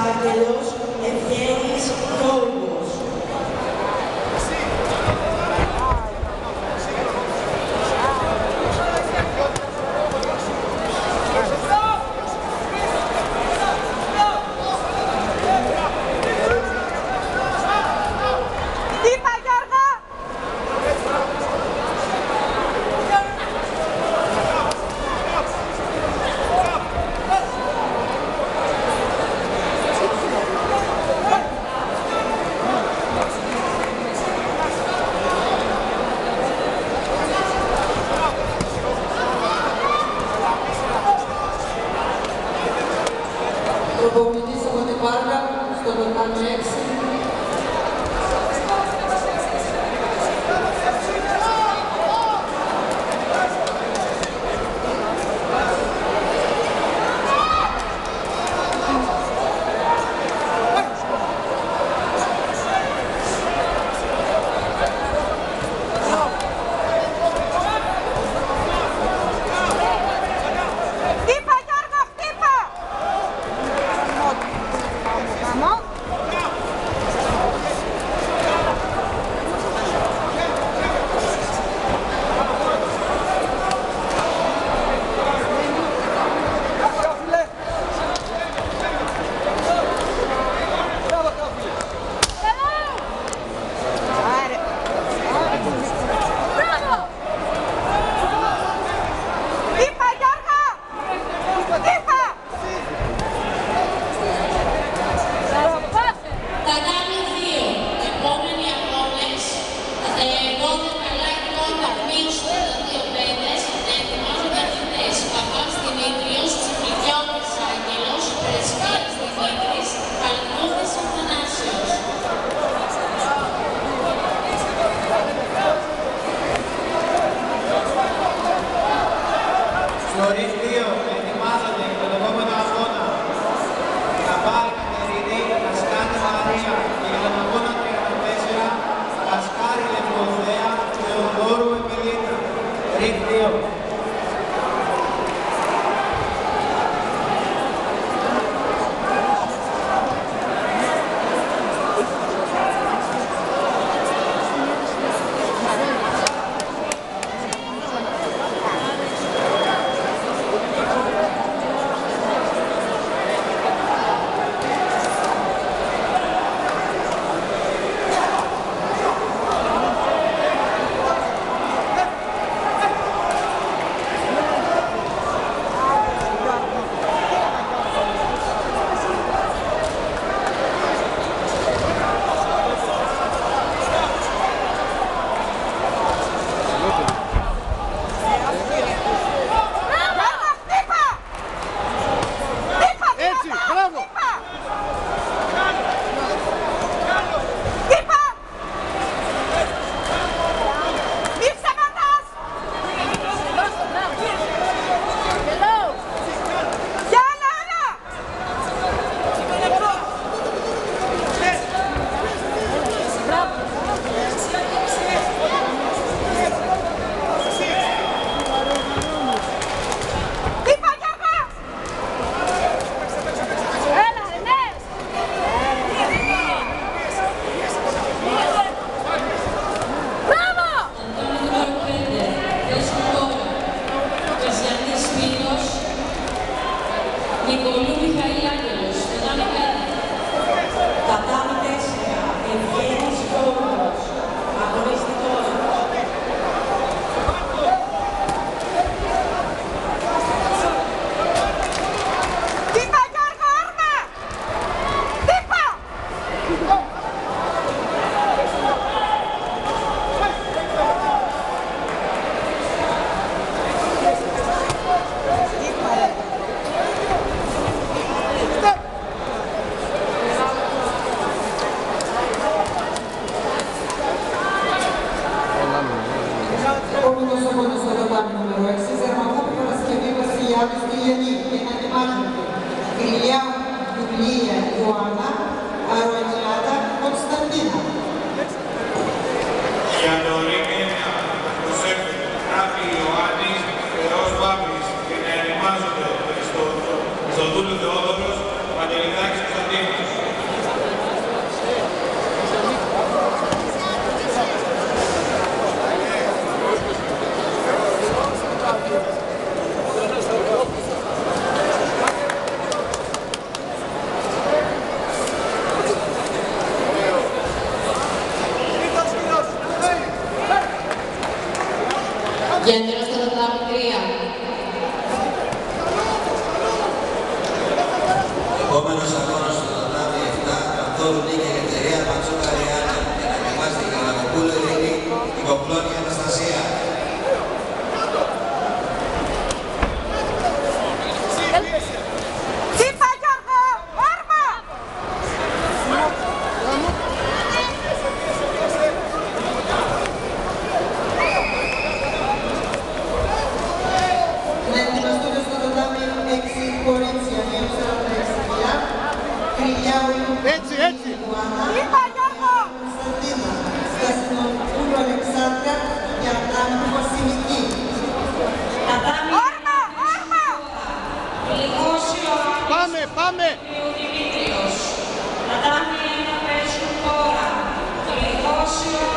Άγγελος Ευγένης Γιώργος. Προπονητής από την Πάρκα, στο Δοκάνο 6. Στο ΡΙΦ 2 ετοιμάζονται για τον επόμενο αγώνα Καπάρ Κατερίνη, Κασκάνη Μαρία και για τον αγώνα 34 Κασκάρη Λευκοθέα και Θεοδόρου Επιλίνα. ΡΙΦ 2. Νικολού Μιχαήλ Άγγελος, Τετάνη 5. Τατάμι 4, Ευγένης Γιώργος, αγωνιστικός. Τύπα Γιώργο, όρμα! Τύπα! Επόμενος αγώνας στο Δοκάνο νούμερο 6, Ζερμαχόπη Παρασκευή Βασιλιάδης Κυλιανή και να ετοιμάζονται Ηλιά Ιουλία Ιωάννα, Αροανιάτα Κωνσταντίνα. Για το ΡΙΚ 9 προσέχουν Ράφη Ιωάννης, Φερός Βάμπης και να ετοιμάζονται στο Τούλου Θεόδωρος, Παντελιδάκης Κωνσταντίνος. Επόμενος αγώνας στο τατάμι 7, Παντόρου Νίκη Ελευθερία, Ματσούκα Ριάννα, και να ετοιμάσει την Καλαμοπούλου Ειρήνη, η Κοκλώνη Αναστασία. Τσίπα Γιώργο, όρμα! Να ετοιμαστούμε στο τατάμι 6 κορίτσια, νέους 46 Κρυλιάου Ιουάννα, Τσίπα Γιώργο! Κωνσταντίνα, Στασινοπούλου Αλεξάνδρα και Ατράμου Βασιλική. Όρμα, όρμα! Πάμε! Τατάμι 1 παίζουν τώρα. Γλυκόσιο